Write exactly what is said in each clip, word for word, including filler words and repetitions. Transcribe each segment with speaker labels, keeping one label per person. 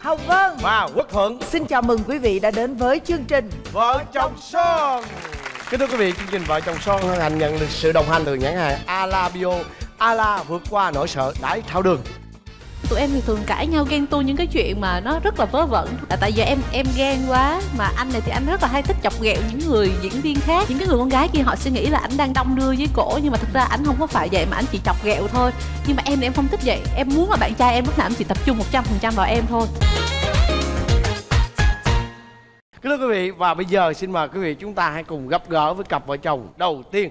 Speaker 1: Hồng Vân
Speaker 2: và Quốc Thuận.
Speaker 1: Xin chào mừng quý vị đã đến với chương trình
Speaker 2: Vợ chồng son. Kính thưa quý vị, chương trình Vợ chồng son hân hạnh nhận được sự đồng hành từ nhãn hàng Ala Bio. Ala vượt qua nỗi sợ đái tháo đường.
Speaker 3: Tụi em thì thường cãi nhau ghen tuông những cái chuyện mà nó rất là vớ vẩn. Là tại giờ em em ghen quá, mà anh này thì anh rất là hay thích chọc ghẹo những người diễn viên khác. Những cái người con gái kia họ suy nghĩ là anh đang đong đưa với cổ, nhưng mà thực ra anh không có phải vậy, mà anh chỉ chọc ghẹo thôi. Nhưng mà em thì em không thích vậy. Em muốn là bạn trai em lúc nào em chỉ tập trung một trăm phần trăm vào em thôi.
Speaker 2: Kính thưa quý vị, và bây giờ xin mời quý vị chúng ta hãy cùng gặp gỡ với cặp vợ chồng đầu tiên.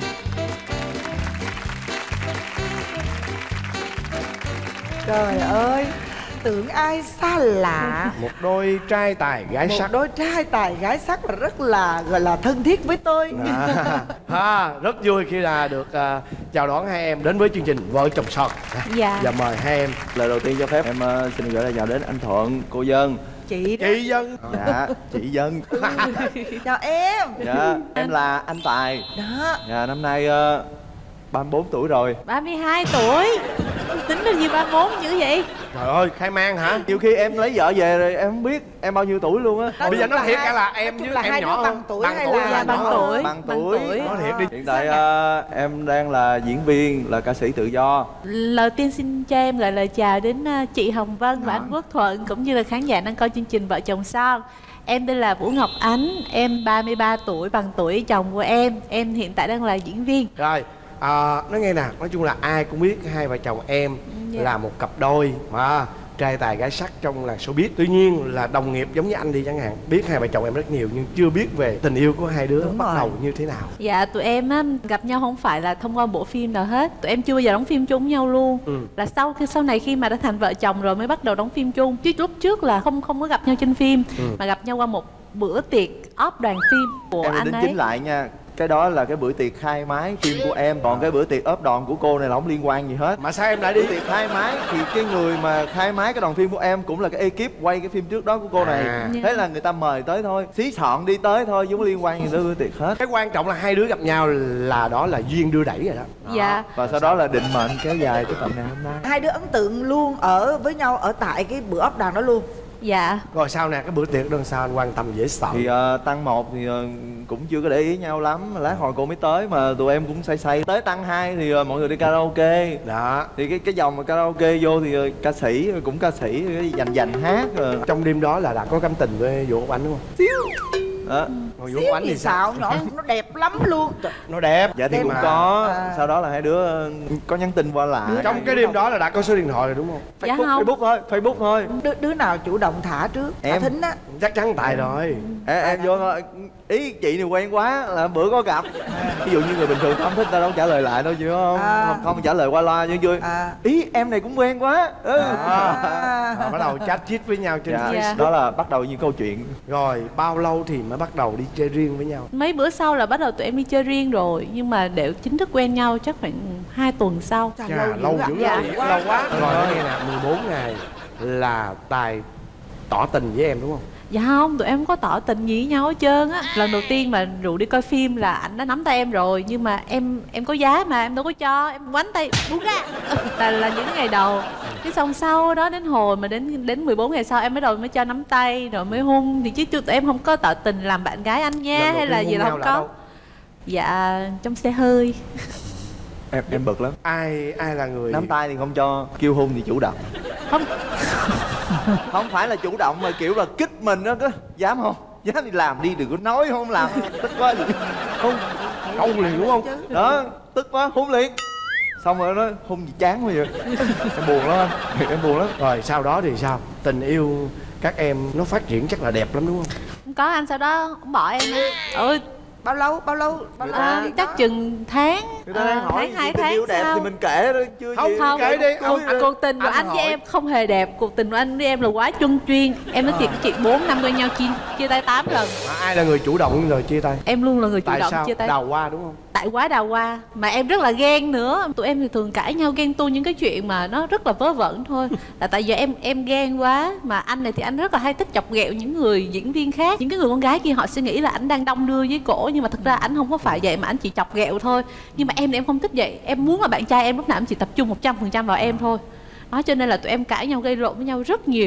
Speaker 1: Trời ơi, tưởng ai xa lạ.
Speaker 2: Một đôi trai tài gái
Speaker 1: Một
Speaker 2: sắc.
Speaker 1: đôi trai tài gái sắc và rất là gọi là thân thiết với tôi.
Speaker 2: À, à, rất vui khi là được uh, chào đón hai em đến với chương trình Vợ chồng son.
Speaker 3: Dạ.
Speaker 2: Và mời hai em.
Speaker 4: Lời đầu tiên cho phép em uh, xin gửi lời chào đến anh Thuận, cô Dân.
Speaker 1: Chị đó.
Speaker 2: Chị Dân.
Speaker 4: Dạ, chị Dân.
Speaker 1: Chào em.
Speaker 4: Dạ, em là anh Tài.
Speaker 1: Đó.
Speaker 4: Dạ, năm nay uh, ba mươi bốn tuổi rồi.
Speaker 3: ba mươi hai tuổi. Tính được gì ba mươi bốn dữ vậy?
Speaker 2: Trời ơi, khai mang hả?
Speaker 4: Nhiều khi em lấy vợ về rồi em không biết em bao nhiêu tuổi luôn á.
Speaker 2: Bây giờ nói thiệt
Speaker 1: hai-
Speaker 2: cả là em
Speaker 1: nói chung
Speaker 2: với
Speaker 1: là
Speaker 2: em
Speaker 1: hai
Speaker 2: nhỏ
Speaker 1: đứa
Speaker 2: hơn.
Speaker 1: bằng tuổi
Speaker 2: Bằng
Speaker 1: hay
Speaker 2: tuổi
Speaker 1: là
Speaker 2: hay là
Speaker 3: bằng
Speaker 2: nhỏ hơn?
Speaker 3: tuổi.
Speaker 4: Bằng
Speaker 3: Bằng
Speaker 4: tuổi.
Speaker 3: tuổi.
Speaker 2: Nói thiệt đi.
Speaker 4: Hiện tại uh, em đang là diễn viên, là ca sĩ tự do.
Speaker 3: Lời tiên xin cho em gửi lời chào đến uh, chị Hồng Vân và anh Quốc Thuận, cũng như là khán giả đang coi chương trình Vợ chồng son. Em tên là Vũ Ngọc Ánh, em ba mươi ba tuổi, bằng tuổi chồng của em. Em hiện tại đang là diễn viên.
Speaker 2: Rồi, à, nói nghe nè, nói chung là ai cũng biết hai vợ chồng em
Speaker 3: Dạ.
Speaker 2: là một cặp đôi mà trai tài gái sắc trong làng showbiz. Tuy nhiên là đồng nghiệp giống như anh đi chẳng hạn, biết hai vợ chồng em rất nhiều nhưng chưa biết về tình yêu của hai đứa.
Speaker 1: Đúng
Speaker 2: bắt
Speaker 1: rồi.
Speaker 2: đầu như thế nào.
Speaker 3: Dạ, tụi em á, gặp nhau không phải là thông qua bộ phim nào hết. Tụi em chưa bao giờ đóng phim chung với nhau luôn.
Speaker 2: Ừ.
Speaker 3: Là sau khi sau này khi mà đã thành vợ chồng rồi mới bắt đầu đóng phim chung. Chứ lúc trước là không không có gặp nhau trên phim,
Speaker 2: Ừ.
Speaker 3: mà gặp nhau qua một bữa tiệc off đoàn phim của
Speaker 4: Em
Speaker 3: anh
Speaker 4: đính
Speaker 3: ấy.
Speaker 4: chính lại nha. Cái đó là cái bữa tiệc khai mái phim của em. Còn cái bữa tiệc ốp đòn của cô này là không liên quan gì hết.
Speaker 2: Mà sao em lại đi?
Speaker 4: Bữa tiệc khai mái thì cái người mà khai mái cái đoàn phim của em cũng là cái ekip quay cái phim trước đó của cô này.
Speaker 2: À.
Speaker 4: Thế là người ta mời tới thôi, xí xọn đi tới thôi, chứ không có liên quan gì tới bữa tiệc hết.
Speaker 2: Cái quan trọng là hai đứa gặp nhau là đó là duyên đưa đẩy rồi đó.
Speaker 3: Dạ.
Speaker 4: Và sau đó là định mệnh kéo dài tới tận ngày hôm nay.
Speaker 1: Hai đứa ấn tượng luôn ở với nhau ở tại cái bữa ốc đàn đó luôn.
Speaker 3: Dạ.
Speaker 2: Rồi sao nè, cái bữa tiệc đó sao anh quan tâm dễ sợ?
Speaker 4: Thì uh, tăng một thì uh, cũng chưa có để ý nhau lắm. Lát hồi cô mới tới mà tụi em cũng say say. Tới tăng hai thì uh, mọi người đi karaoke.
Speaker 2: Đó.
Speaker 4: Thì cái cái dòng mà karaoke vô thì uh, ca sĩ cũng ca sĩ dành dành hát rồi.
Speaker 2: Trong đêm đó là đã có cảm tình với Vũ Ngọc Ánh đúng không?
Speaker 4: Đó.
Speaker 2: Còn Vũ
Speaker 1: Xíu
Speaker 2: Ngọc Ánh
Speaker 1: gì
Speaker 2: thì sao?
Speaker 1: xạo nhỏ nó đẹp lắm luôn.
Speaker 2: Nó đẹp.
Speaker 4: Dạ thì
Speaker 1: Đẹp
Speaker 4: cũng
Speaker 1: mà.
Speaker 4: có.
Speaker 1: À.
Speaker 4: Sau đó là hai đứa uh, có nhắn tin qua lại.
Speaker 2: Trong cái đêm đó là đã có số điện thoại rồi đúng không?
Speaker 3: Dạ
Speaker 4: Facebook,
Speaker 3: không.
Speaker 4: Facebook thôi, Facebook thôi.
Speaker 1: Đứa, đứa nào chủ động thả trước? Thả
Speaker 4: Em.
Speaker 1: Thính á.
Speaker 2: Chắc chắn Tài rồi.
Speaker 4: Em, em vô thôi. Ý chị này quen quá là bữa có gặp. Ví dụ như người bình thường không thích ta đâu trả lời lại đâu chứ không.
Speaker 1: À.
Speaker 4: Không, không trả lời qua loa chứ vui.
Speaker 1: À.
Speaker 4: Ý em này cũng quen quá. Ừ.
Speaker 2: À.
Speaker 1: À.
Speaker 2: Rồi bắt đầu chat chít với nhau trên
Speaker 4: Dạ.
Speaker 2: Facebook.
Speaker 4: Đó là bắt đầu những câu chuyện.
Speaker 2: Rồi bao lâu thì mới bắt đầu đi chơi riêng với nhau?
Speaker 3: Mấy bữa sau là bắt đầu tụi em đi chơi riêng rồi. Nhưng mà để chính thức quen nhau chắc khoảng hai tuần sau.
Speaker 1: Chà,
Speaker 2: Chà,
Speaker 1: lâu
Speaker 2: lâu
Speaker 1: dữ
Speaker 2: dữ
Speaker 1: ạ.
Speaker 2: lắm.
Speaker 1: Dạ.
Speaker 2: Lâu quá. Rồi nói nghe nè, mười bốn ngày là Tài tỏ tình với em đúng không?
Speaker 3: Dạ không, tụi em không có tỏ tình gì với nhau hết trơn á. Lần đầu tiên mà rủ đi coi phim là anh đã nắm tay em rồi. Nhưng mà em em có giá mà em đâu có cho. Em quánh tay buông ra. Là, là những ngày đầu. Cái xong sau đó đến hồi mà đến đến mười bốn ngày sau em mới đầu mới cho nắm tay rồi mới hôn. Thì chứ tụi em không có tỏ tình làm bạn gái anh nha.
Speaker 2: Lần đầu
Speaker 3: Hay là
Speaker 2: tiên
Speaker 3: gì
Speaker 2: hôn
Speaker 3: là
Speaker 2: nhau
Speaker 3: không
Speaker 2: là
Speaker 3: có.
Speaker 2: đâu?
Speaker 3: Dạ trong xe hơi.
Speaker 4: Em em bực lắm.
Speaker 2: Ai ai là người
Speaker 4: Nắm tay thì không cho, kêu hôn thì chủ động.
Speaker 3: Không.
Speaker 4: Không phải là chủ động mà kiểu là kích mình đó. Dám không? Dám thì làm đi, đừng có nói không làm. Tức quá. Hôn.
Speaker 2: câu liền đúng không?
Speaker 4: Đó, tức quá, hôn liền. Xong rồi nó hôn gì chán quá vậy. Em buồn lắm anh. Em buồn lắm.
Speaker 2: Rồi sau đó thì sao? Tình yêu các em nó phát triển chắc là đẹp lắm đúng không?
Speaker 3: Không có, anh sau đó cũng bỏ em á. Ừ.
Speaker 1: Bao lâu? Bao lâu? Bao lâu?
Speaker 3: À, chắc chừng tháng.
Speaker 4: Người ta đang
Speaker 3: à,
Speaker 4: hỏi
Speaker 3: tháng hai
Speaker 4: tình
Speaker 3: tháng
Speaker 4: yêu đẹp
Speaker 3: sau.
Speaker 4: thì mình kể đó chứ
Speaker 2: Không,
Speaker 4: gì.
Speaker 3: Không,
Speaker 2: kể đi.
Speaker 3: cuộc,
Speaker 2: Anh-
Speaker 3: cuộc tình của
Speaker 2: anh
Speaker 3: anh với
Speaker 2: hỏi.
Speaker 3: em không hề đẹp. Cuộc tình của anh với em là quá chung chuyên. Em nói thiệt với chị, bốn năm quen nhau chia, chia tay tám lần.
Speaker 2: Mà ai là người chủ động rồi chia tay?
Speaker 3: Em luôn là người chủ
Speaker 2: Tại
Speaker 3: động
Speaker 2: sao?
Speaker 3: chia tay.
Speaker 2: Đào hoa đúng không?
Speaker 3: Tại quá đào hoa. Mà em rất là ghen nữa. Tụi em thì thường cãi nhau ghen tuông những cái chuyện mà nó rất là vớ vẩn thôi. Là tại giờ em em ghen quá. Mà anh này thì anh rất là hay thích chọc ghẹo những người diễn viên khác. Những cái người con gái kia họ suy nghĩ là anh đang đong đưa với cổ. Nhưng mà thực ra anh không có phải vậy, mà anh chỉ chọc ghẹo thôi. Nhưng mà em thì em không thích vậy. Em muốn là bạn trai em lúc nào em chỉ tập trung một trăm phần trăm vào em thôi. Đó, cho nên là tụi em cãi nhau gây lộn với nhau rất nhiều.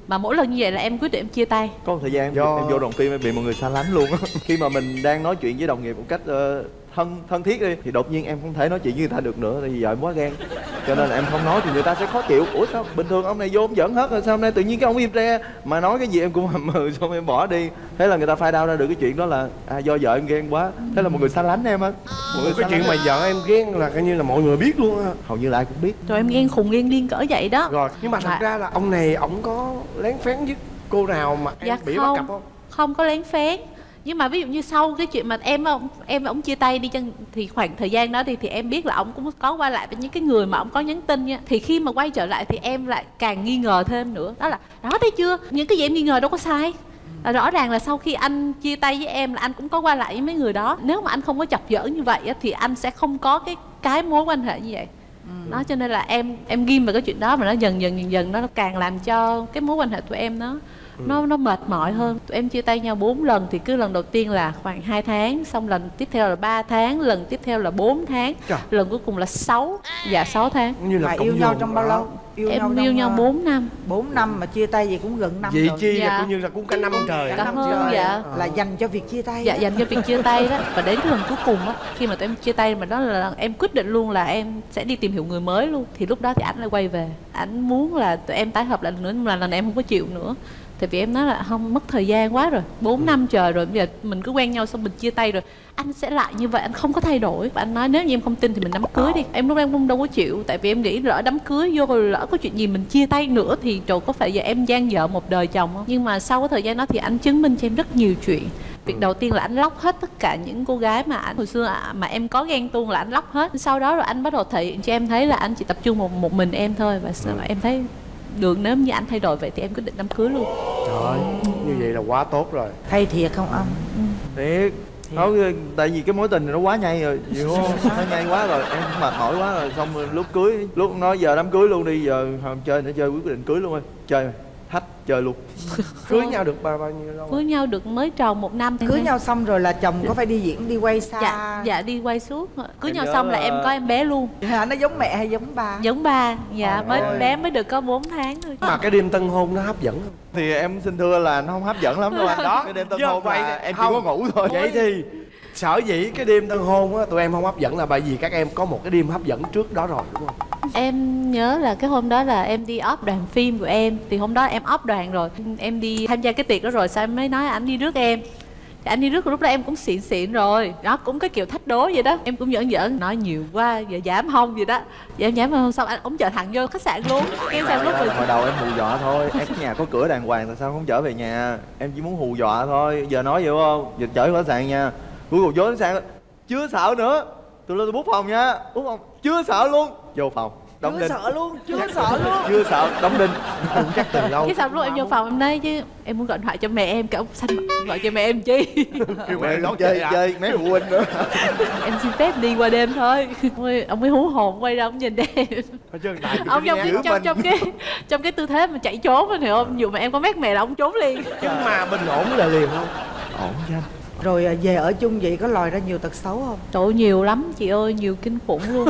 Speaker 3: Mà mỗi lần như vậy là em quyết định em chia tay.
Speaker 4: Có một thời gian em,
Speaker 2: Do...
Speaker 4: em vô đoàn phim em bị mọi người xa lánh luôn á. Khi mà mình đang nói chuyện với đồng nghiệp một cách uh, thân thân thiết đi thì đột nhiên em không thể nói chuyện với người ta được nữa tại vì giờ em quá ghen, cho nên là em không nói thì người ta sẽ khó chịu. Ủa sao bình thường ông này vô ông giỡn hết rồi sao hôm nay tự nhiên cái ông im re mà nói cái gì em cũng hầm hừ xong em bỏ đi. Thế là người ta find out ra được cái chuyện đó là à, do vợ em ghen quá, thế là mọi người xa lánh em á.
Speaker 2: Cái chuyện mà vợ em ghen là coi như là mọi người biết luôn á.
Speaker 4: Hầu như là ai cũng biết.
Speaker 3: Rồi em ghen khùng ghen điên cỡ vậy đó.
Speaker 2: Rồi nhưng mà thật
Speaker 3: Mà...
Speaker 2: ra là ông này ổng có lén phén với cô nào mà em
Speaker 3: dạ
Speaker 2: bị
Speaker 3: không,
Speaker 2: bắt cặp không?
Speaker 3: Không có lén phén. Nhưng mà ví dụ như sau cái chuyện mà em ông em và ông chia tay đi chăng thì khoảng thời gian đó thì thì em biết là ông cũng có qua lại với những cái người mà ông có nhắn tin nha. Thì khi mà quay trở lại thì em lại càng nghi ngờ thêm nữa. Đó là đó thấy chưa, những cái gì em nghi ngờ đâu có sai. Là rõ ràng là sau khi anh chia tay với em là anh cũng có qua lại với mấy người đó. Nếu mà anh không có chọc giỡn như vậy thì anh sẽ không có cái cái mối quan hệ như vậy. Ừ. Đó cho nên là em em ghim vào cái chuyện đó mà nó dần dần dần dần nó càng làm cho cái mối quan hệ tụi em nó Ừ. nó nó mệt mỏi hơn. Tụi em chia tay nhau bốn lần thì cứ lần đầu tiên là khoảng hai tháng, xong lần tiếp theo là ba tháng, lần tiếp theo là bốn tháng, Trời. lần cuối cùng là sáu, dạ sáu tháng.
Speaker 2: Như là
Speaker 1: mà yêu nhau trong bao lâu?
Speaker 3: Yêu em nhau yêu nhau bốn năm.
Speaker 1: bốn năm mà chia tay gì cũng gần năm
Speaker 2: Vậy
Speaker 1: rồi.
Speaker 2: chi
Speaker 3: dạ.
Speaker 2: là cũng như là cũng cả năm trời.
Speaker 3: Cả năm hơn dạ.
Speaker 1: Là dành cho việc chia tay.
Speaker 3: Dạ dành cho việc chia tay đó. Và đến cái lần cuối cùng á, khi mà tụi em chia tay mà đó là lần em quyết định luôn là em sẽ đi tìm hiểu người mới luôn. Thì lúc đó thì ảnh lại quay về. Ảnh muốn là tụi em tái hợp lại lần nữa nhưng mà lần này em không có chịu nữa. Tại vì em nói là không, mất thời gian quá rồi, bốn ừ. năm trời rồi, bây giờ mình cứ quen nhau xong mình chia tay rồi anh sẽ lại như vậy, anh không có thay đổi. Và anh nói nếu như em không tin thì mình đám cưới đi. Em lúc đó em không đâu có chịu. Tại vì em nghĩ lỡ đám cưới vô rồi lỡ có chuyện gì mình chia tay nữa thì trời có phải giờ em gian dở một đời chồng không. Nhưng mà sau cái thời gian đó thì anh chứng minh cho em rất nhiều chuyện. Việc đầu tiên là anh lóc hết tất cả những cô gái mà anh hồi xưa mà em có ghen tuông là anh lóc hết. Sau đó rồi anh bắt đầu thể hiện cho em thấy là anh chỉ tập trung một, một mình em thôi. Và ừ. em thấy được, nếu như anh thay đổi vậy thì em quyết định đám cưới luôn.
Speaker 2: Trời, như vậy là quá tốt rồi.
Speaker 1: Hay thiệt không ông?
Speaker 3: Ừ.
Speaker 4: Thiệt. Không, tại vì cái mối tình này nó quá nhanh rồi, hiểu không? Nó nhanh quá rồi, em cũng mệt mỏi quá rồi. Xong rồi lúc cưới, lúc nói giờ đám cưới luôn đi, giờ không chơi nữa, chơi quyết định cưới luôn rồi. Chơi thách chơi luôn.
Speaker 2: Cưới nhau được bao bao nhiêu lâu?
Speaker 3: Cưới nhau được mới tròn một năm.
Speaker 1: Cưới nhau xong rồi là chồng có phải đi diễn đi quay xa?
Speaker 3: Dạ, dạ đi quay suốt. Cưới
Speaker 4: Em
Speaker 3: nhau
Speaker 4: nhớ
Speaker 3: xong là
Speaker 4: là-
Speaker 3: em có em bé luôn.
Speaker 1: Dạ, nó giống mẹ hay giống ba?
Speaker 3: Giống ba. Dạ,
Speaker 2: Trời
Speaker 3: mới
Speaker 2: ơi.
Speaker 3: bé mới được có bốn tháng thôi.
Speaker 2: Mà cái đêm tân hôn nó hấp dẫn không?
Speaker 4: Thì em xin thưa là nó không hấp dẫn lắm đâu anh.
Speaker 2: Đó,
Speaker 4: Cái đêm tân
Speaker 2: giờ
Speaker 4: hôn
Speaker 2: vậy
Speaker 4: là
Speaker 2: thì-
Speaker 4: em chỉ
Speaker 2: không.
Speaker 4: có ngủ thôi.
Speaker 2: Vậy thì sở dĩ cái đêm tân hôn á tụi em không hấp dẫn là bởi vì các em có một cái đêm hấp dẫn trước đó rồi đúng không?
Speaker 3: Em nhớ là cái hôm đó là em đi off đoàn phim của em. Thì hôm đó em off đoàn rồi. Em đi tham gia cái tiệc đó rồi sao em mới nói anh đi rước em. Thì anh đi rước lúc đó em cũng xịn xịn rồi. Đó cũng cái kiểu thách đố vậy đó. Em cũng giỡn giỡn nói nhiều quá giờ giảm hông vậy đó. Giờ em giảm hông xong anh cũng chở thẳng vô khách sạn luôn. Cái sao lúc rồi
Speaker 4: Hồi đầu em hù dọa thôi, em có nhà có cửa đàng hoàng tại sao không chở về nhà. Em chỉ muốn hù dọa thôi, giờ nói vậy không? Giờ chở vô khách sạn nha. Cuối cùng vô khách sạn chưa sợ nữa. Tôi lên tôi bút phòng nha. Bút phòng chưa sợ luôn. Vô phòng đóng
Speaker 1: Chưa
Speaker 4: đinh.
Speaker 1: sợ luôn, chưa sợ luôn.
Speaker 4: Chưa sợ đóng đinh.
Speaker 2: Không chắc từ lâu.
Speaker 3: cái xong lúc em vô phòng em nói chứ em muốn gọi điện thoại cho mẹ em, cái ông xanh gọi cho mẹ em chi.
Speaker 2: Kêu
Speaker 4: Mẹ
Speaker 2: mẹ
Speaker 4: nó
Speaker 2: nói
Speaker 4: chơi
Speaker 2: chơi à?
Speaker 4: chơi mấy phụ huynh nữa.
Speaker 3: Em xin phép đi qua đêm thôi. Ông ấy, ông ấy hú hồn quay ra ông nhìn em.
Speaker 2: Thôi chứ tại vì
Speaker 3: Ông trong cái
Speaker 4: giữ
Speaker 3: trong,
Speaker 4: mình.
Speaker 3: trong cái trong cái tư thế mà chạy trốn á, hiểu không? Dù mà em có mét mẹ là ông trốn liền.
Speaker 2: nhưng mà bình ổn là liền không?
Speaker 4: Ổn chứ anh.
Speaker 1: Rồi à, về ở chung vậy có lòi ra nhiều tật xấu không?
Speaker 3: Trời ơi, nhiều lắm chị ơi, nhiều kinh khủng luôn.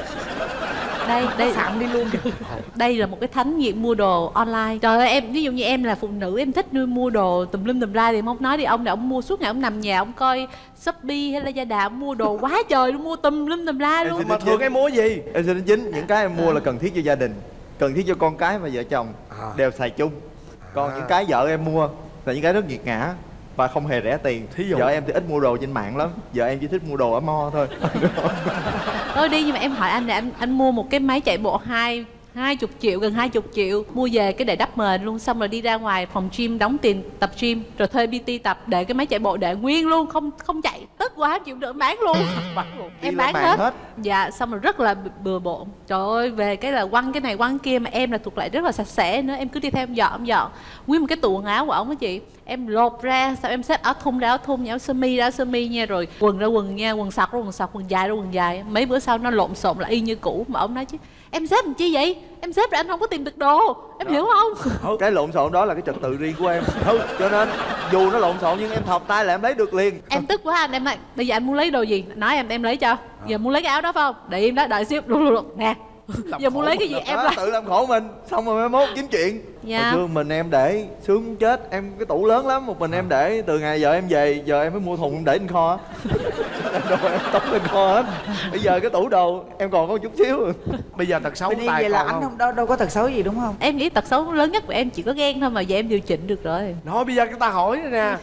Speaker 3: Đây, đây
Speaker 1: Sạm đi luôn kìa.
Speaker 3: đây là một cái thánh nghiện mua đồ online. Trời ơi em, ví dụ như em là phụ nữ em thích nuôi mua đồ tùm lum tùm la thì em không nói đi, ông này ông mua suốt ngày, ông nằm nhà ông coi Shopee hay là Lazada, ông mua đồ quá trời luôn, mua tùm lum tùm la
Speaker 4: Em
Speaker 3: luôn.
Speaker 4: xin
Speaker 2: Mà thường em mua gì?
Speaker 4: Em xin nói chính, những cái em mua là cần thiết cho gia đình, cần thiết cho con cái và vợ chồng
Speaker 2: À.
Speaker 4: đều xài chung. Còn
Speaker 2: À.
Speaker 4: những cái vợ em mua là những cái rất nghiệt ngã và không hề rẻ tiền.
Speaker 2: Thí dụ?
Speaker 4: Vợ em thì ít mua đồ trên mạng lắm, vợ em chỉ thích mua đồ ở mo thôi.
Speaker 3: Thôi đi, nhưng mà em hỏi anh là anh anh mua một cái máy chạy bộ hai hai chục triệu, gần hai chục triệu, mua về cái để đắp mền luôn, xong rồi đi ra ngoài phòng gym đóng tiền tập gym, rồi thuê pê tê tập, để cái máy chạy bộ để nguyên luôn, không không chạy, tức quá em chịu được em bán luôn. Bán luôn.
Speaker 4: Đi
Speaker 3: Em
Speaker 4: lên
Speaker 3: bán
Speaker 4: mạng
Speaker 3: hết.
Speaker 4: hết.
Speaker 3: Dạ, xong rồi rất là bừa bộn. Trời ơi, về cái là quăng cái này quăng kia, mà em là thuộc lại rất là sạch sẽ nữa, em cứ đi theo em dọn em dọn nguyên một cái tủ quần áo của ổng á chị. Em lột ra, sao em xếp áo thun ra áo thun, áo sơ mi ra áo sơ mi nha, rồi quần ra quần nha, quần sọc ra quần sọc, quần dài ra quần dài. Mấy bữa sau nó lộn xộn lại y như cũ, mà ông nói chứ em xếp làm chi vậy, em xếp rồi anh không có tìm được đồ, em hiểu không?
Speaker 4: Cái lộn xộn đó là cái trật tự riêng của em. Cho nên dù nó lộn xộn nhưng em thọc tay là em lấy được liền.
Speaker 3: Em tức quá anh, em nói bây giờ anh muốn lấy đồ gì nói em em lấy cho. Giờ muốn lấy cái áo đó phải không, để im đó, đợi xíu luôn luôn nè. Giờ muốn lấy cái gì em
Speaker 4: đó,
Speaker 3: làm.
Speaker 4: tự làm khổ mình xong rồi mai mốt kiếm chuyện.
Speaker 3: Dạ.
Speaker 4: Hồi xưa mình em để sướng muốn chết, em cái tủ lớn lắm, một mình em để từ ngày giờ em về giờ em mới mua thùng em để trên kho. Đồ em tống lên kho hết. Bây giờ cái tủ đồ em còn có một chút xíu.
Speaker 2: Bây giờ tật xấu
Speaker 1: Bên đi
Speaker 2: Tài
Speaker 1: vậy là
Speaker 2: còn
Speaker 1: anh
Speaker 2: không?
Speaker 1: không đâu đâu có tật xấu gì đúng không?
Speaker 3: Em nghĩ tật xấu lớn nhất của em chỉ có ghen thôi mà giờ em điều chỉnh được rồi.
Speaker 2: Nói bây giờ cái ta hỏi đây nè.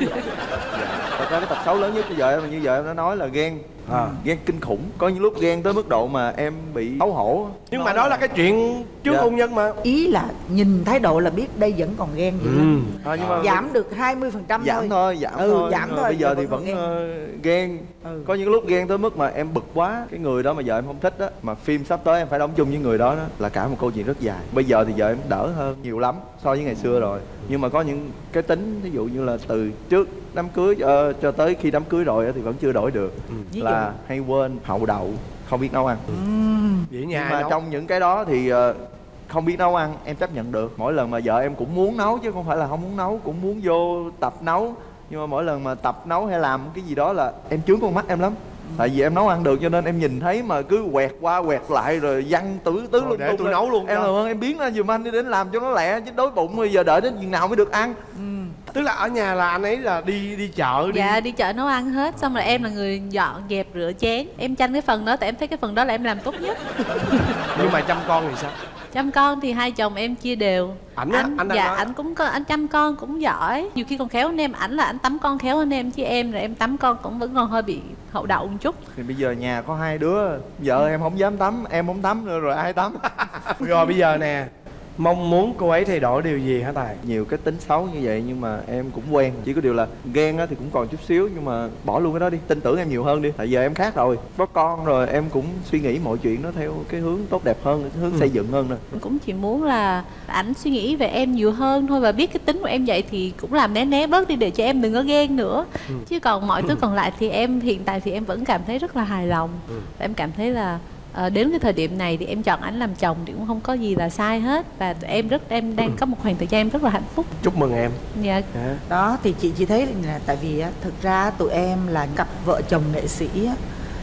Speaker 4: Thật ra cái tật xấu lớn nhất bây giờ em như giờ em đã nói là ghen.
Speaker 2: À.
Speaker 4: Ghen kinh khủng, có những lúc ghen tới mức độ mà em bị xấu hổ.
Speaker 2: Nhưng mà đó là cái chuyện trước
Speaker 4: Dạ.
Speaker 2: hôn nhân mà.
Speaker 1: Ý là nhìn thái độ là biết đây vẫn còn ghen gì lắm.
Speaker 2: À, nhưng mà
Speaker 1: Giảm được hai mươi phần trăm
Speaker 4: Giảm
Speaker 1: thôi.
Speaker 4: thôi, giảm
Speaker 1: Ừ,
Speaker 4: thôi.
Speaker 1: giảm
Speaker 4: Nhưng mà
Speaker 1: thôi,
Speaker 4: bây giờ
Speaker 1: giờ
Speaker 4: thì
Speaker 1: vẫn
Speaker 4: vẫn
Speaker 1: ghen.
Speaker 4: ờ, ghen.
Speaker 1: Ừ.
Speaker 4: Có những lúc ghen tới mức mà em bực quá cái người đó mà giờ em không thích á, mà phim sắp tới em phải đóng chung với người đó đó là cả một câu chuyện rất dài. Bây giờ thì giờ em đỡ hơn nhiều lắm so với ngày xưa rồi. Nhưng mà có những cái tính ví dụ như là từ trước đám cưới ờ, cho tới khi đám cưới rồi á thì vẫn chưa đổi được.
Speaker 1: Ví
Speaker 4: Là
Speaker 1: dụ?
Speaker 4: hay quên, hậu đậu, không biết nấu ăn.
Speaker 2: vậy
Speaker 4: Nhưng
Speaker 2: nhà
Speaker 4: mà
Speaker 2: nấu.
Speaker 4: trong những cái đó thì ờ, không biết nấu ăn em chấp nhận được. Mỗi lần mà vợ em cũng muốn nấu chứ không phải là không muốn nấu, cũng muốn vô tập nấu. Nhưng mà mỗi lần mà tập nấu hay làm cái gì đó là em chướng con mắt em lắm. Tại vì em nấu ăn được cho nên em nhìn thấy mà cứ quẹt qua quẹt lại rồi văng tứ tứ
Speaker 2: Rồi
Speaker 4: luôn.
Speaker 2: để tôi nấu luôn
Speaker 4: em
Speaker 2: cho.
Speaker 4: làm ơn em biến ra giùm anh đi đến làm cho nó lẹ chứ đói bụng bây giờ đợi đến chừng nào mới được ăn.
Speaker 2: Tức là ở nhà là anh ấy là đi đi chợ đi.
Speaker 3: Dạ đi chợ nấu ăn hết. Xong rồi em là người dọn dẹp rửa chén. Em tranh cái phần đó tại em thấy cái phần đó là em làm tốt nhất.
Speaker 2: Nhưng mà chăm con thì sao?
Speaker 3: Chăm con thì hai chồng em chia đều.
Speaker 2: Ảnh á,
Speaker 3: anh,
Speaker 2: anh đang
Speaker 3: dạ
Speaker 2: nói.
Speaker 3: ảnh cũng có, anh chăm con cũng giỏi. Nhiều khi còn khéo hơn em. Ảnh là anh tắm con khéo hơn em, chứ em là em tắm con cũng vẫn còn hơi bị hậu đậu một chút.
Speaker 4: Thì bây giờ nhà có hai đứa, vợ em không dám tắm, em không tắm nữa rồi ai tắm.
Speaker 2: Rồi bây giờ nè, mong muốn cô ấy thay đổi điều gì hả Tài?
Speaker 4: Nhiều cái tính xấu như vậy nhưng mà em cũng quen. Chỉ có điều là ghen á thì cũng còn chút xíu nhưng mà bỏ luôn cái đó đi, tin tưởng em nhiều hơn đi. Tại giờ em khác rồi, có con rồi em cũng suy nghĩ mọi chuyện nó theo cái hướng tốt đẹp hơn, cái hướng
Speaker 2: Ừ.
Speaker 4: xây dựng hơn nè.
Speaker 3: Mình cũng chỉ muốn là ảnh suy nghĩ về em nhiều hơn thôi. Và biết cái tính của em vậy thì cũng làm né né bớt đi để cho em đừng có ghen nữa.
Speaker 2: Ừ.
Speaker 3: Chứ còn mọi thứ còn lại thì em hiện tại thì em vẫn cảm thấy rất là hài lòng.
Speaker 2: Ừ.
Speaker 3: Và em cảm thấy là ờ, đến cái thời điểm này thì em chọn ảnh làm chồng thì cũng không có gì là sai hết. Và tụi em rất em đang có một khoảng thời gian em rất là hạnh phúc.
Speaker 2: Chúc mừng em.
Speaker 3: Dạ.
Speaker 2: Dạ.
Speaker 1: Đó thì chị chỉ thấy là tại vì á, thực ra tụi em là cặp vợ chồng nghệ sĩ á,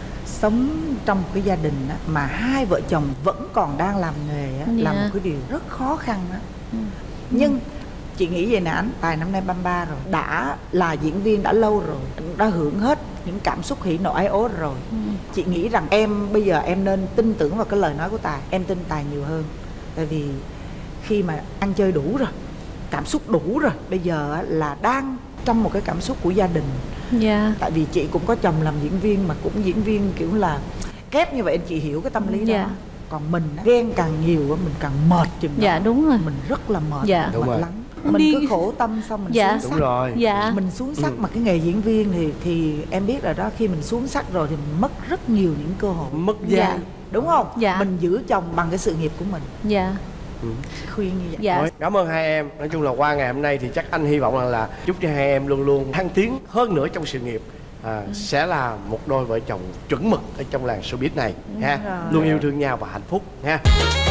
Speaker 1: sống trong một cái gia đình á, mà hai vợ chồng vẫn còn đang làm nghề á,
Speaker 3: Dạ.
Speaker 1: là một cái điều rất khó khăn á.
Speaker 3: Ừ.
Speaker 1: Nhưng chị nghĩ vậy nè anh, Tài năm nay ba mươi ba rồi, đã là diễn viên đã lâu rồi, đã hưởng hết những cảm xúc hỉ nộ ái ố rồi.
Speaker 3: Ừ.
Speaker 1: Chị nghĩ rằng em bây giờ em nên tin tưởng vào cái lời nói của Tài, em tin Tài nhiều hơn. Tại vì khi mà ăn chơi đủ rồi, cảm xúc đủ rồi, bây giờ á, là đang trong một cái cảm xúc của gia đình.
Speaker 3: Dạ.
Speaker 1: Tại vì chị cũng có chồng làm diễn viên mà cũng diễn viên kiểu là kép như vậy, chị hiểu cái tâm lý
Speaker 3: Dạ.
Speaker 1: đó. Còn mình á, ghen càng nhiều á, mình càng mệt chừng đó.
Speaker 3: Dạ đúng rồi.
Speaker 1: Mình rất là mệt,
Speaker 3: Dạ.
Speaker 2: Đúng
Speaker 1: mệt
Speaker 2: rồi.
Speaker 1: lắm. Mình
Speaker 3: Đi-
Speaker 1: cứ khổ tâm xong mình
Speaker 3: Dạ.
Speaker 1: xuống
Speaker 2: Đúng
Speaker 1: sắc.
Speaker 2: rồi.
Speaker 3: Dạ.
Speaker 1: Mình xuống sắc
Speaker 2: Ừ.
Speaker 1: mà cái nghề diễn viên thì thì em biết rồi đó, khi mình xuống sắc rồi thì mình mất rất nhiều những cơ hội.
Speaker 2: Mất
Speaker 3: Dạ.
Speaker 2: dây.
Speaker 1: Đúng không?
Speaker 3: Dạ.
Speaker 1: Mình giữ chồng bằng cái sự nghiệp của mình.
Speaker 3: Dạ.
Speaker 1: Khuyên như vậy.
Speaker 3: Dạ.
Speaker 2: Thôi, cảm ơn hai em. Nói chung là qua ngày hôm nay thì chắc anh hy vọng là, là chúc cho hai em luôn luôn thăng tiến hơn nữa trong sự nghiệp. À, sẽ là một đôi vợ chồng chuẩn mực ở trong làng showbiz này ha.
Speaker 1: rồi.
Speaker 2: Luôn yêu thương nhau và hạnh phúc ha.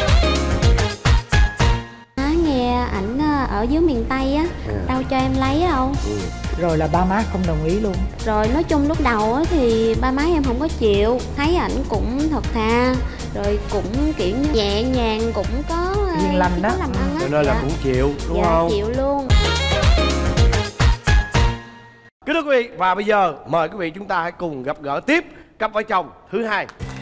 Speaker 5: Má nghe ảnh ờ, ở dưới miền Tây á,
Speaker 2: Ừ.
Speaker 5: đâu cho em lấy đâu.
Speaker 1: Rồi là ba má không đồng ý luôn.
Speaker 5: Rồi nói chung lúc đầu á thì ba má em không có chịu. Thấy ảnh cũng thật thà, rồi cũng kiểu như nhẹ nhàng, cũng có ờ,
Speaker 1: Hiền lành
Speaker 5: có
Speaker 1: đó.
Speaker 5: làm ăn á.
Speaker 2: Cho nên là
Speaker 5: Dạ.
Speaker 2: cũng chịu đúng
Speaker 5: Dạ
Speaker 2: không?
Speaker 5: chịu luôn.
Speaker 2: Kính thưa quý vị, và bây giờ mời quý vị chúng ta hãy cùng gặp gỡ tiếp cặp vợ chồng thứ hai.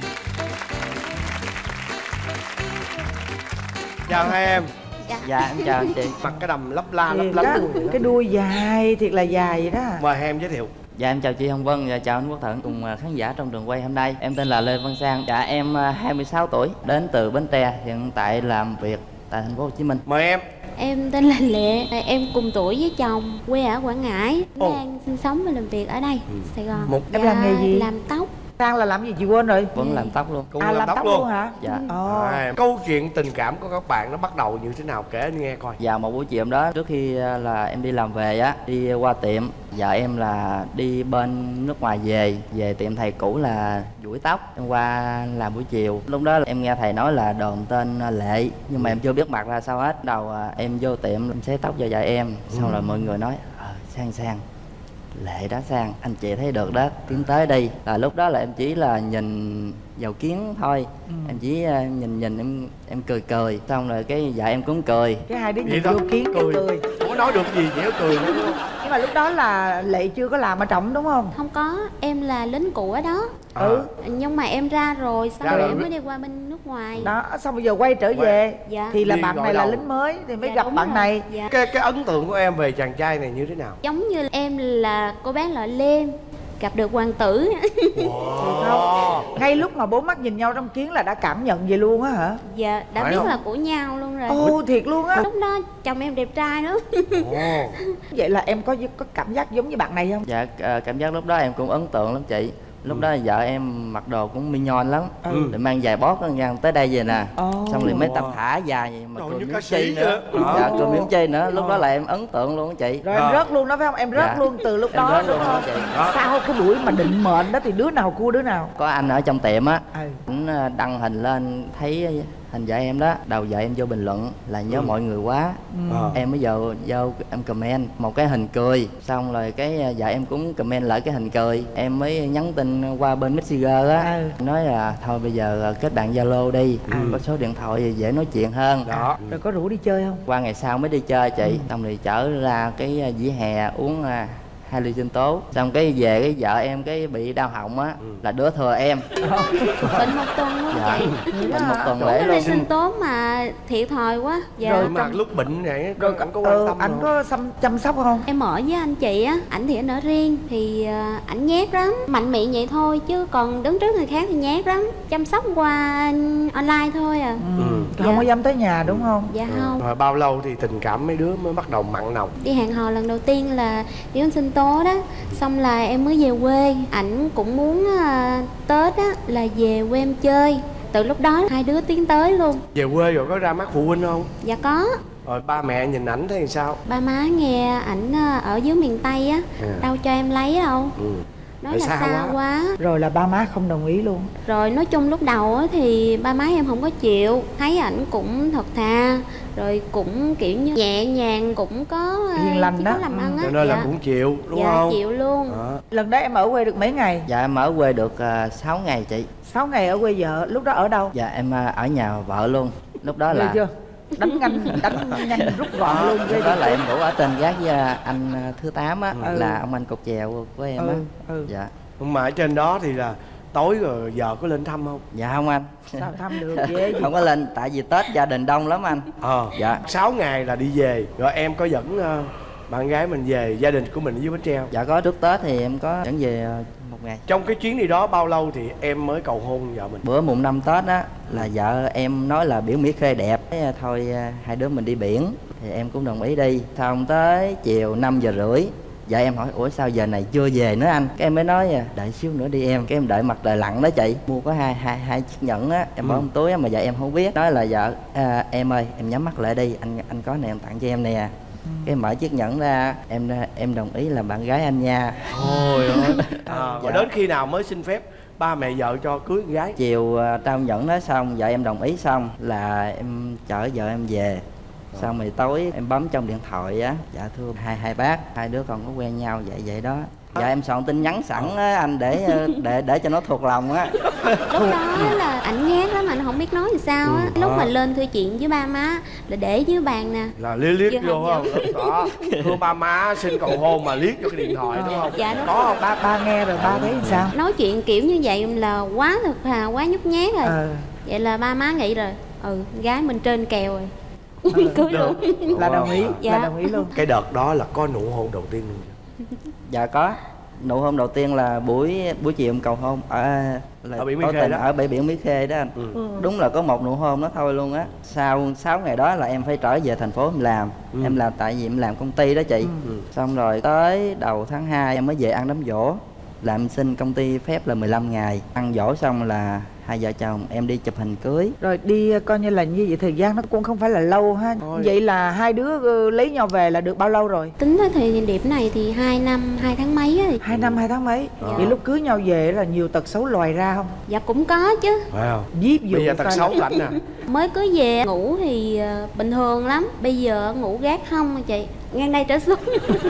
Speaker 2: Chào hai em.
Speaker 6: Dạ em chào anh chị.
Speaker 2: Mặc cái đầm lấp la lấp
Speaker 1: Thiệt
Speaker 2: lánh
Speaker 1: đó,
Speaker 2: luôn vậy đó.
Speaker 1: cái đuôi dài thiệt là dài vậy đó.
Speaker 2: Mời hai em giới thiệu.
Speaker 6: Dạ em chào chị Hồng Vân và chào anh Quốc Thuận cùng à, khán giả trong trường quay hôm nay. Em tên là Lê Văn Sang. Dạ em à, hai mươi sáu tuổi, đến từ Bến Tre, hiện tại làm việc tại thành phố Hồ Chí Minh.
Speaker 2: Mời em.
Speaker 5: Em tên là Lệ, em cùng tuổi với chồng, quê ở Quảng Ngãi,
Speaker 2: Ồ.
Speaker 5: đang sinh sống và làm việc ở đây, Sài Gòn.
Speaker 2: Một-
Speaker 1: Em làm nghề gì?
Speaker 5: Làm tóc.
Speaker 1: Sang là làm gì chị quên rồi.
Speaker 6: Vẫn làm tóc luôn.
Speaker 2: Cũng
Speaker 1: À làm tóc luôn hả?
Speaker 6: Dạ.
Speaker 1: Ồ.
Speaker 2: À, câu chuyện tình cảm của các bạn nó bắt đầu như thế nào, kể anh nghe coi.
Speaker 6: Vào một buổi chiều hôm đó, trước khi à, là em đi làm về á, đi qua tiệm, vợ em là đi bên nước ngoài về, về tiệm thầy cũ là duỗi tóc. Em qua làm buổi chiều, lúc đó em nghe thầy nói là đồn tên à, Lệ, nhưng mà em chưa biết mặt ra sao hết. Đầu à, em vô tiệm em xé tóc cho vợ em, xong rồi mọi người nói ờ, Sang Sang Lệ Đá Sang, anh chị thấy được đó, tiến tới đi. Là lúc đó là em chỉ là nhìn vào kiến thôi. ừ. Em chỉ uh, nhìn nhìn em em cười cười, xong rồi cái vợ em cũng cười.
Speaker 1: Cái hai đứa
Speaker 2: Vậy
Speaker 1: nhìn
Speaker 2: thôi,
Speaker 1: vô kiến cười.
Speaker 2: cười không có nói được gì, chỉ có cười nữa.
Speaker 1: Nhưng mà lúc đó là Lệ chưa có làm ở trọng đúng không?
Speaker 5: Không có, em là lính cũ ở đó.
Speaker 2: À.
Speaker 1: Ừ.
Speaker 5: Nhưng mà em ra rồi, xong
Speaker 2: Ra
Speaker 5: rồi
Speaker 2: rồi.
Speaker 5: em mới đi qua bên nước ngoài.
Speaker 1: Đó, xong bây giờ quay trở về.
Speaker 5: Dạ.
Speaker 1: Thì là
Speaker 2: Đi
Speaker 1: bạn
Speaker 2: gọi
Speaker 1: này là
Speaker 2: đầu.
Speaker 1: lính mới thì mới
Speaker 5: Dạ,
Speaker 1: gặp
Speaker 5: đúng
Speaker 1: bạn
Speaker 5: rồi.
Speaker 1: này.
Speaker 5: Dạ.
Speaker 2: Cái cái ấn tượng của em về chàng trai này như thế nào?
Speaker 5: Giống như em là cô bé Lọ Lem gặp được hoàng tử.
Speaker 2: Wow.
Speaker 1: Ngay lúc mà bốn mắt nhìn nhau trong kiến là đã cảm nhận vậy luôn á hả?
Speaker 5: Dạ, đã
Speaker 2: Phải
Speaker 5: biết
Speaker 2: không?
Speaker 5: là của nhau luôn rồi.
Speaker 1: Ồ, thiệt luôn á.
Speaker 5: Lúc đó chồng em đẹp trai nữa.
Speaker 2: Ồ.
Speaker 1: Vậy là em có có cảm giác giống như bạn này không?
Speaker 6: Dạ à, cảm giác lúc đó em cũng ấn tượng lắm chị. Lúc đó vợ em mặc đồ cũng mignon lắm.
Speaker 1: Ừ.
Speaker 6: Rồi mang giày bót ngang tới đây về nè.
Speaker 1: Ồ.
Speaker 6: Xong rồi mấy tập thả dài vậy mà
Speaker 2: Trời,
Speaker 6: cười
Speaker 2: như
Speaker 6: miếng
Speaker 2: ca
Speaker 6: chi
Speaker 2: sĩ
Speaker 6: nữa.
Speaker 2: vậy.
Speaker 6: Dạ
Speaker 1: Ồ.
Speaker 6: cười miếng chi nữa. Lúc
Speaker 1: Ồ.
Speaker 6: đó là em ấn tượng luôn á chị.
Speaker 1: Rồi em
Speaker 2: À.
Speaker 1: rớt luôn đó phải không? Em rớt
Speaker 6: Dạ.
Speaker 1: luôn từ lúc
Speaker 6: Em
Speaker 1: đó
Speaker 6: rớt
Speaker 1: đúng
Speaker 6: luôn
Speaker 1: không?
Speaker 6: đó chị.
Speaker 2: Đó.
Speaker 1: Sau cái buổi mà định mệnh đó thì đứa nào cua đứa nào?
Speaker 6: Có anh ở trong tiệm á,
Speaker 1: Ừ.
Speaker 6: ảnh đăng hình lên thấy hình vợ em đó, đầu vợ em vô bình luận là nhớ
Speaker 2: Ừ.
Speaker 6: mọi người quá.
Speaker 1: Ừ.
Speaker 2: À.
Speaker 6: Em mới vô vô em comment một cái hình cười, xong rồi cái vợ em cũng comment lại cái hình cười. Em mới nhắn tin qua bên Messenger á,
Speaker 1: Ừ.
Speaker 6: nói là thôi bây giờ kết bạn Zalo đi,
Speaker 2: Ừ.
Speaker 6: có số điện thoại dễ nói chuyện hơn.
Speaker 2: Đó.
Speaker 1: Rồi có rủ đi chơi không?
Speaker 6: Qua ngày sau mới đi chơi chị, xong rồi chở ra cái vỉa hè uống à, hai ly sinh tố, xong cái về cái vợ em cái bị đau họng á,
Speaker 2: Ừ.
Speaker 6: là đứa thừa em.
Speaker 5: Bệnh một tuần luôn
Speaker 6: Dạ.
Speaker 5: chị.
Speaker 6: Bệnh một tuần
Speaker 5: Uống
Speaker 6: lễ
Speaker 5: cái
Speaker 6: luôn.
Speaker 5: ly sinh tố mà thiệt thòi quá. Dạ.
Speaker 1: Rồi
Speaker 2: Nhưng mà
Speaker 1: trong-
Speaker 2: lúc bệnh này
Speaker 1: Rồi
Speaker 2: anh có quan
Speaker 1: ừ,
Speaker 2: tâm
Speaker 1: anh
Speaker 2: không?
Speaker 1: có xăm, chăm sóc không?
Speaker 5: Em ở với anh chị á, ảnh thì ảnh ở riêng thì ờ, ảnh nhát lắm, mạnh miệng vậy thôi chứ còn đứng trước người khác thì nhát lắm, chăm sóc qua online thôi à.
Speaker 1: Ừ.
Speaker 2: Ừ.
Speaker 1: Không
Speaker 5: Dạ.
Speaker 1: có dám tới nhà đúng không?
Speaker 5: Dạ
Speaker 2: Ừ.
Speaker 5: không.
Speaker 2: Rồi bao lâu thì tình cảm mấy đứa mới bắt đầu mặn nồng?
Speaker 5: Đi hẹn hò lần đầu tiên là đi ăn sinh tố đó, xong là em mới về quê, ảnh cũng muốn ờ, Tết á là về quê em chơi. Từ lúc đó hai đứa tiến tới luôn.
Speaker 2: Về quê rồi có ra mắt phụ huynh không?
Speaker 5: Dạ có.
Speaker 2: Rồi ba mẹ nhìn ảnh thấy sao?
Speaker 5: Ba má nghe ảnh ờ, ở dưới miền Tây á,
Speaker 2: À.
Speaker 5: đâu cho em lấy đâu,
Speaker 2: Ừ.
Speaker 5: nói
Speaker 2: Tại
Speaker 5: là
Speaker 2: xa
Speaker 5: xa,
Speaker 2: quá.
Speaker 5: quá.
Speaker 1: Rồi là ba má không đồng ý luôn.
Speaker 5: Rồi nói chung lúc đầu á thì ba má em không có chịu, thấy ảnh cũng thật thà, rồi cũng kiểu như nhẹ nhàng, cũng có ờ,
Speaker 1: Hiền lành
Speaker 5: chỉ
Speaker 1: đó.
Speaker 5: có làm
Speaker 1: Ừ.
Speaker 5: ăn á.
Speaker 2: Cho nên
Speaker 5: dạ.
Speaker 2: là cũng chịu đúng
Speaker 5: dạ
Speaker 2: không?
Speaker 5: chịu luôn.
Speaker 2: Đó.
Speaker 1: Lần đó em ở quê được mấy ngày?
Speaker 6: Dạ em ở quê được uh, sáu ngày chị.
Speaker 1: Sáu ngày ở quê vợ, lúc đó ở đâu?
Speaker 6: Dạ em à, ở nhà vợ luôn. Lúc đó
Speaker 1: Ghê
Speaker 6: là
Speaker 1: chưa? Đánh nhanh, đánh nhanh rút gọn luôn. ghê
Speaker 6: lúc đó
Speaker 1: chưa?
Speaker 6: là em ngủ ở trên gác với à, anh à, thứ tám á,
Speaker 1: Ừ.
Speaker 6: là ông anh cục chèo của em á.
Speaker 1: Ừ, ừ.
Speaker 6: Dạ.
Speaker 2: Nhưng mà ở trên đó thì là tối rồi vợ có lên thăm không?
Speaker 6: Dạ không anh.
Speaker 1: Sao thăm được dễ gì?
Speaker 6: Không có lên, tại vì Tết gia đình đông lắm anh.
Speaker 2: Ờ.
Speaker 6: Dạ.
Speaker 2: Sáu ngày là đi về. Rồi em có dẫn ờ, bạn gái mình về, gia đình của mình ở dưới Bến Tre.
Speaker 6: Dạ có trước Tết thì em có dẫn về à, một ngày.
Speaker 2: Trong cái chuyến đi đó bao lâu thì em mới cầu hôn vợ mình?
Speaker 6: Bữa mùng năm Tết á là vợ em nói là biển Mỹ Khê đẹp, thế à, thôi à, hai đứa mình đi biển, thì em cũng đồng ý đi. Xong tới chiều năm giờ rưỡi vợ em hỏi ủa sao giờ này chưa về nữa anh, cái em mới nói à, đợi xíu nữa đi em. Cái em đợi mặt trời lặn đó chị, mua có hai hai hai chiếc nhẫn á, em bỏ
Speaker 2: Ừ.
Speaker 6: trong túi á, mà vợ em không biết, nói là vợ à, em ơi em nhắm mắt lại đi, anh anh có này em tặng cho em nè. Cái em mở chiếc nhẫn ra, em em đồng ý là bạn gái anh nha.
Speaker 2: Ôi ơi. À, và
Speaker 6: Dạ.
Speaker 2: đến khi nào mới xin phép ba mẹ vợ cho cưới con gái?
Speaker 6: Chiều à, trao nhẫn đó xong vợ em đồng ý xong là em chở vợ em về. Xong rồi tối em bấm trong điện thoại á, dạ thưa hai hai bác, hai đứa còn có quen nhau vậy vậy đó. Dạ em soạn tin nhắn sẵn á anh, để ờ, để để cho nó thuộc lòng á.
Speaker 5: Lúc đó là ảnh nhát lắm, ảnh không biết nói làm sao á.
Speaker 2: Ừ.
Speaker 5: Lúc
Speaker 2: Đó.
Speaker 5: mà lên thư chuyện với ba má là để dưới bàn nè.
Speaker 2: Là liếc liếc
Speaker 5: Chưa
Speaker 2: vô
Speaker 5: học
Speaker 2: không? Đó. Thưa ba má xin cầu hôn mà liếc vô cái điện thoại đúng không?
Speaker 5: Dạ, đúng
Speaker 2: Có không?
Speaker 1: Ba ba nghe rồi ba thấy sao?
Speaker 5: Nói chuyện kiểu như vậy là quá thật thà, quá nhút nhát rồi.
Speaker 1: Ờ,
Speaker 5: Vậy là ba má nghĩ rồi, ừ gái mình trên kèo rồi. Cưới luôn.
Speaker 1: là đồng ý,
Speaker 5: Dạ.
Speaker 1: là đồng ý luôn.
Speaker 2: Cái đợt đó là có nụ hôn đầu tiên luôn chưa?
Speaker 6: Dạ có. Nụ hôn đầu tiên là buổi buổi chiều em cầu hôn ở là
Speaker 2: Ở biển Mỹ
Speaker 6: tỏ
Speaker 2: Khê
Speaker 6: tình
Speaker 2: đó.
Speaker 6: ở bãi biển Mỹ Khê đó anh.
Speaker 2: Ừ.
Speaker 6: Đúng là có một nụ hôn đó thôi luôn á. Sau sáu ngày đó là em phải trở về thành phố em làm.
Speaker 2: Ừ.
Speaker 6: Em làm tại vì em làm công ty đó chị.
Speaker 2: Ừ.
Speaker 6: Xong rồi tới đầu tháng hai em mới về ăn đám giỗ. Làm xin công ty phép là mười lăm ngày. Ăn giỗ xong là hai vợ chồng em đi chụp hình cưới.
Speaker 1: Rồi đi coi như là như vậy, thời gian nó cũng không phải là lâu ha.
Speaker 2: Thôi.
Speaker 1: Vậy là hai đứa ờ, lấy nhau về là được bao lâu rồi?
Speaker 5: Tính tới thời điểm này thì hai năm hai tháng mấy á.
Speaker 1: Hai năm hai tháng mấy?
Speaker 2: Dạ.
Speaker 1: Vậy lúc cưới nhau về là nhiều tật xấu lòi ra không?
Speaker 5: Dạ cũng có chứ.
Speaker 2: Phải không?
Speaker 1: Ví dụ
Speaker 2: Bây giờ tật
Speaker 1: coi
Speaker 2: xấu
Speaker 1: là-
Speaker 2: cảnh nè.
Speaker 5: Mới cưới về ngủ thì ờ, bình thường lắm. Bây giờ ngủ gác không chị. ngang đây trở xuống.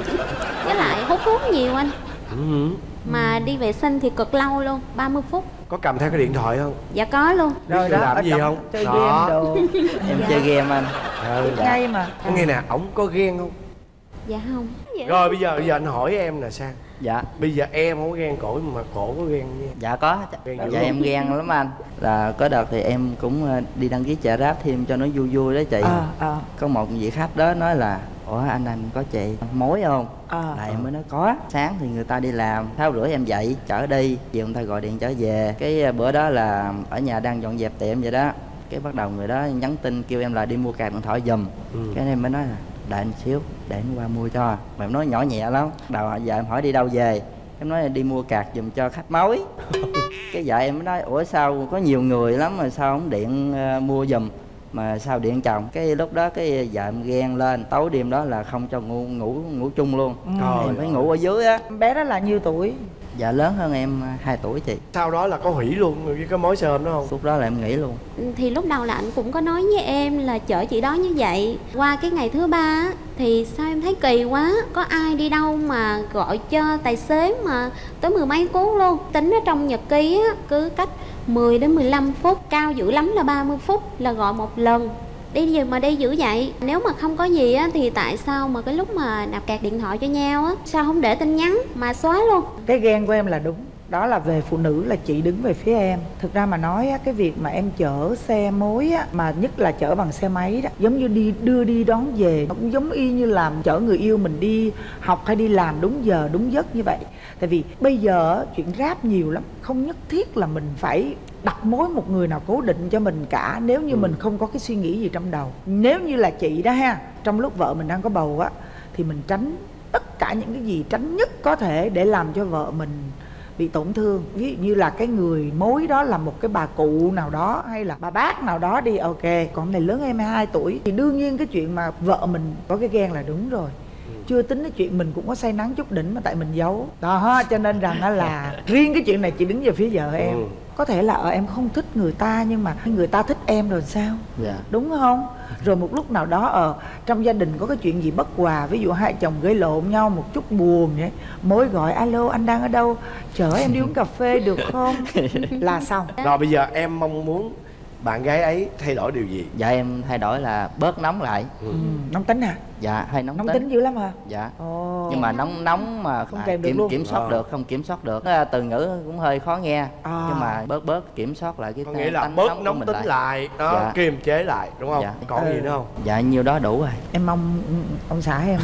Speaker 5: Với lại hút thuốc nhiều anh.
Speaker 2: Ừ.
Speaker 5: Mà đi vệ sinh thì cực lâu luôn, ba mươi phút.
Speaker 2: Có cầm theo cái điện thoại không?
Speaker 5: Dạ có luôn.
Speaker 1: Rồi
Speaker 2: Biết
Speaker 1: đó,
Speaker 2: làm
Speaker 1: ở
Speaker 2: gì
Speaker 1: trong
Speaker 2: không?
Speaker 1: chơi
Speaker 2: Đó.
Speaker 1: game đồ.
Speaker 6: Em chơi game anh.
Speaker 2: Ừ.
Speaker 1: Ngay mà.
Speaker 2: Có nghe nè, ổng có ghen không?
Speaker 5: Dạ không.
Speaker 2: Rồi bây giờ bây giờ anh hỏi em nè Sang.
Speaker 6: Dạ.
Speaker 2: Bây giờ em không có ghen cổ mà cổ có ghen nha.
Speaker 6: Dạ có.
Speaker 2: Ghen dữ
Speaker 6: Dạ
Speaker 2: lắm.
Speaker 6: em ghen lắm anh. Là có đợt thì em cũng ờ, đi đăng ký chạy Grab thêm cho nó vui vui đó chị.
Speaker 1: Ờ ờ
Speaker 6: Có một vị khách đó nói là ủa anh anh có chị mối không?
Speaker 1: ờ.
Speaker 6: Là em mới nói có. Sáng thì người ta đi làm, sáu rưỡi em dậy chở đi, chiều người ta gọi điện trở về. Cái bữa đó là ở nhà đang dọn dẹp tiệm vậy đó, cái bắt đầu người đó nhắn tin kêu em là đi mua card điện thoại giùm.
Speaker 2: Ừ.
Speaker 6: Cái em mới nói là đợi anh xíu để em qua mua cho. Mà em nói nhỏ nhẹ lắm. Đầu giờ em hỏi đi đâu về, em nói là đi mua card giùm cho khách mối. Cái vợ em mới nói ủa sao có nhiều người lắm mà sao không điện uh, mua giùm mà sao điện chồng. Cái lúc đó cái vợ em ghen lên, tối đêm đó là không cho ngủ ngủ ngủ chung luôn.
Speaker 2: Trời
Speaker 6: Em phải
Speaker 2: ơi.
Speaker 6: ngủ ở dưới á.
Speaker 1: Bé đó là nhiêu tuổi?
Speaker 6: Dạ lớn hơn em hai tuổi chị.
Speaker 2: Sau đó là có hủy luôn với cái mối sơm đó không?
Speaker 6: Lúc đó là em nghĩ luôn.
Speaker 5: Thì lúc đầu là anh cũng có nói với em là chở chị đó như vậy. Qua cái ngày thứ ba á, thì sao em thấy kỳ quá. Có ai đi đâu mà gọi cho tài xế mà tới mười mấy cuốn luôn. Tính ở trong nhật ký á, cứ cách mười đến mười lăm phút, cao dữ lắm là ba mươi phút là gọi một lần. Đi gì mà đi dữ vậy? Nếu mà không có gì á thì tại sao mà cái lúc mà nạp card điện thoại cho nhau á, sao không để tin nhắn mà xóa luôn?
Speaker 1: Cái ghen của em là đúng. Đó là về phụ nữ là chị đứng về phía em. Thực ra mà nói á, cái việc mà em chở xe mối á, mà nhất là chở bằng xe máy đó, giống như đi đưa đi đón về, nó cũng giống y như làm chở người yêu mình đi học hay đi làm đúng giờ đúng giấc như vậy. Tại vì bây giờ á, chuyện Grab nhiều lắm, không nhất thiết là mình phải đặt mối một người nào cố định cho mình cả, nếu như ừ. mình không có cái suy nghĩ gì trong đầu. Nếu như là chị đó ha, trong lúc vợ mình đang có bầu á, thì mình tránh tất cả những cái gì tránh nhất có thể để làm cho vợ mình bị tổn thương. Ví dụ như là cái người mối đó là một cái bà cụ nào đó hay là bà bác nào đó đi, ok. Còn này lớn em hai tuổi thì đương nhiên cái chuyện mà vợ mình có cái ghen là đúng rồi. Chưa tính cái chuyện mình cũng có say nắng chút đỉnh mà tại mình giấu. Đó, cho nên rằng là riêng cái chuyện này chị đứng về phía vợ em. Ừ. Có thể là ở em không thích người ta nhưng mà người ta thích em rồi sao?
Speaker 6: Dạ.
Speaker 1: Đúng không? Rồi một lúc nào đó ở trong gia đình có cái chuyện gì bất hòa, ví dụ hai chồng gây lộn nhau một chút buồn vậy, mối gọi alo anh đang ở đâu, chở em đi uống cà phê được không? Là xong.
Speaker 2: Rồi bây giờ em mong muốn bạn gái ấy thay đổi điều gì?
Speaker 6: Dạ em thay đổi là bớt nóng lại.
Speaker 2: Ừ.
Speaker 1: Ừ, nóng tính hả?
Speaker 6: Dạ hay nóng,
Speaker 1: Nóng
Speaker 6: tính.
Speaker 1: tính dữ lắm hả?
Speaker 6: Dạ.
Speaker 1: Ồ.
Speaker 6: Nhưng mà nóng nóng mà
Speaker 1: Không
Speaker 6: à,
Speaker 1: kèm được
Speaker 6: kiểm
Speaker 1: luôn.
Speaker 6: kiểm soát
Speaker 2: Ờ.
Speaker 6: được, không kiểm soát được. À, từ ngữ cũng hơi khó nghe.
Speaker 1: À.
Speaker 6: Nhưng mà bớt bớt kiểm soát lại cái
Speaker 2: Có nghĩa là
Speaker 6: tánh
Speaker 2: bớt
Speaker 6: nóng của
Speaker 2: nóng
Speaker 6: mình
Speaker 2: tính lại, lại đó,
Speaker 6: Dạ.
Speaker 2: kiềm chế lại đúng không?
Speaker 6: Dạ.
Speaker 2: Còn
Speaker 1: Ừ.
Speaker 2: gì nữa không?
Speaker 6: Dạ nhiêu đó đủ rồi.
Speaker 1: Em mong ông xã em.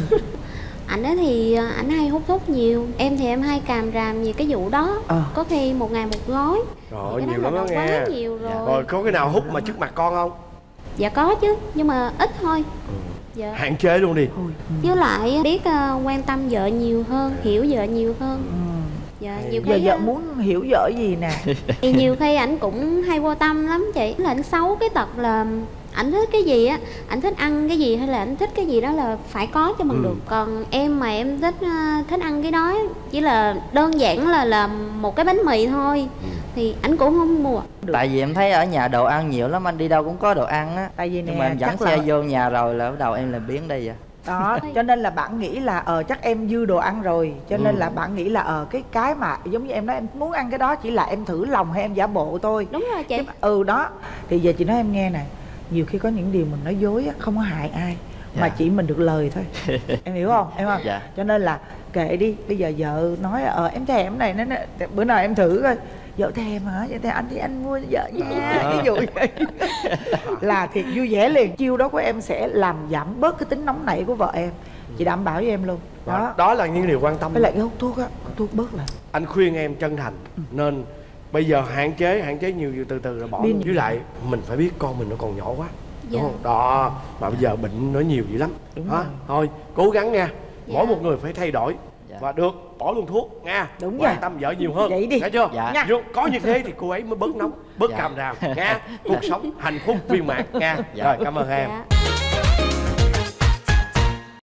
Speaker 5: Ảnh ấy thì ảnh hay hút thuốc nhiều. Em thì em hay càm ràm về cái vụ đó.
Speaker 1: Ờ.
Speaker 5: Có khi một ngày một gói.
Speaker 2: Rồi
Speaker 5: Cái
Speaker 2: nhiều
Speaker 5: đó
Speaker 2: lắm
Speaker 5: là
Speaker 2: đó
Speaker 5: nó
Speaker 2: nghe.
Speaker 5: quá nhiều rồi.
Speaker 2: Rồi có cái nào hút mà trước mặt con không?
Speaker 5: Dạ có chứ, nhưng mà ít thôi.
Speaker 2: Ừ.
Speaker 5: Dạ.
Speaker 2: Hạn chế luôn đi.
Speaker 1: Ôi, ừ.
Speaker 5: Với lại biết uh, quan tâm vợ nhiều hơn, hiểu vợ nhiều hơn.
Speaker 1: Ừ.
Speaker 5: Dạ,
Speaker 2: Hay.
Speaker 5: nhiều
Speaker 1: Giờ
Speaker 5: khi
Speaker 1: vợ
Speaker 5: uh,
Speaker 1: muốn hiểu vợ gì nè?
Speaker 5: thì nhiều khi ảnh cũng hay vô tâm lắm chị. Là ảnh xấu cái tật là ảnh thích cái gì á, ảnh thích ăn cái gì hay là ảnh thích cái gì đó là phải có cho bằng
Speaker 2: Ừ.
Speaker 5: được. Còn em mà em thích uh, thích ăn cái đó chỉ là đơn giản là làm một cái bánh mì thôi,
Speaker 2: Ừ.
Speaker 5: thì ảnh cũng không mua.
Speaker 1: Được.
Speaker 6: Tại vì em thấy ở nhà đồ ăn nhiều lắm, anh đi đâu cũng có đồ ăn á.
Speaker 1: Tại vì nè,
Speaker 6: Nhưng mà em dẫn
Speaker 1: chắc
Speaker 6: xe
Speaker 1: là...
Speaker 6: vô nhà rồi là bắt đầu em làm biến đây vậy.
Speaker 1: Đó, cho nên là bạn nghĩ là ờ chắc em dư đồ ăn rồi, cho nên
Speaker 2: Ừ.
Speaker 1: là bạn nghĩ là ờ cái cái mà giống như em nói em muốn ăn cái đó chỉ là em thử lòng hay em giả bộ thôi.
Speaker 5: Đúng rồi chị.
Speaker 1: Chứ- ừ đó, thì giờ chị nói em nghe nè, nhiều khi có những điều mình nói dối á, không có hại ai, mà
Speaker 6: Dạ.
Speaker 1: chỉ mình được lời thôi. Em hiểu không? Em không?
Speaker 6: Dạ.
Speaker 1: Cho nên là kệ đi, bây giờ vợ nói ờ em thèm cái này, nó nó- bữa nào em thử coi. Vợ thèm hả? Vậy thì anh thì anh mua cho vợ nha.
Speaker 2: À.
Speaker 1: Ví dụ vậy. Là thiệt vui vẻ liền. Chiêu đó của em sẽ làm giảm bớt cái tính nóng nảy của vợ em. Chị đảm bảo với em luôn.
Speaker 2: Đó.
Speaker 1: Đó.
Speaker 2: Đó là những điều quan tâm.
Speaker 1: Với lại cái hút thuốc á, hút thuốc bớt lại.
Speaker 2: Anh khuyên em chân thành nên bây giờ hạn chế hạn chế nhiều nhiều từ từ rồi bỏ
Speaker 1: Pin.
Speaker 2: luôn. Với lại mình phải biết con mình nó còn nhỏ quá, đúng
Speaker 5: Dạ.
Speaker 2: không? Đó mà bây giờ bệnh nó nhiều dữ lắm.
Speaker 1: Đúng
Speaker 2: Đó.
Speaker 1: rồi.
Speaker 2: Thôi cố gắng nha.
Speaker 5: Dạ.
Speaker 2: Mỗi một người phải thay đổi.
Speaker 6: Dạ.
Speaker 2: Và được bỏ luôn thuốc nha.
Speaker 1: Đúng
Speaker 2: Quan
Speaker 1: rồi.
Speaker 2: tâm vợ nhiều hơn.
Speaker 1: Vậy đi.
Speaker 2: Thấy chưa?
Speaker 6: Dạ.
Speaker 1: Nha.
Speaker 2: Vô- Có như thế thì cô ấy mới bớt nóng, bớt
Speaker 6: Dạ.
Speaker 2: càm ràm nha. Cuộc sống hạnh phúc viên mãn nha.
Speaker 6: Dạ.
Speaker 2: Rồi cảm ơn em.
Speaker 5: Dạ.